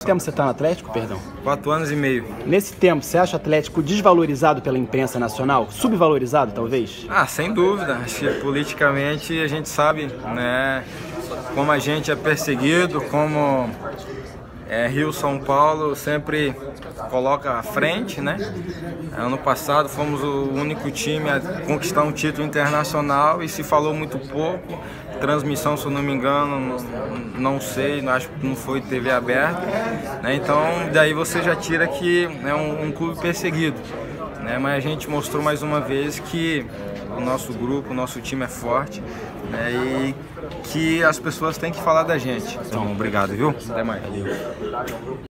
tempo você está no Atlético, perdão? 4 anos e meio. Nesse tempo, você acha o Atlético desvalorizado pela imprensa nacional? Subvalorizado, talvez? Ah, sem dúvida. Acho que politicamente a gente sabe, né, como a gente é perseguido, como Rio São Paulo sempre coloca à frente, né? Ano passado fomos o único time a conquistar um título internacional e se falou muito pouco. Transmissão, se eu não me engano, não sei, acho que não foi TV aberta, né? Então daí você já tira que é um clube perseguido, né? Mas a gente mostrou mais uma vez que o nosso grupo, o nosso time é forte, né? E que as pessoas têm que falar da gente. Então, obrigado, viu? Até mais.